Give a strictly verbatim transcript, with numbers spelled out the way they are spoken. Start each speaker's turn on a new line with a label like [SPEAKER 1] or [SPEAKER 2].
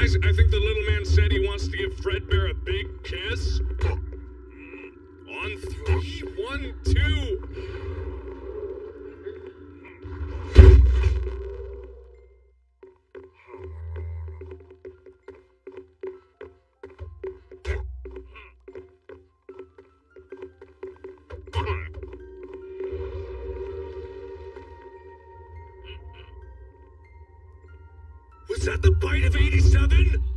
[SPEAKER 1] Guys, I think the little man said he wants to give Fredbear a big kiss. Mm. On three, one, two. Was that the bite of eighty-seven?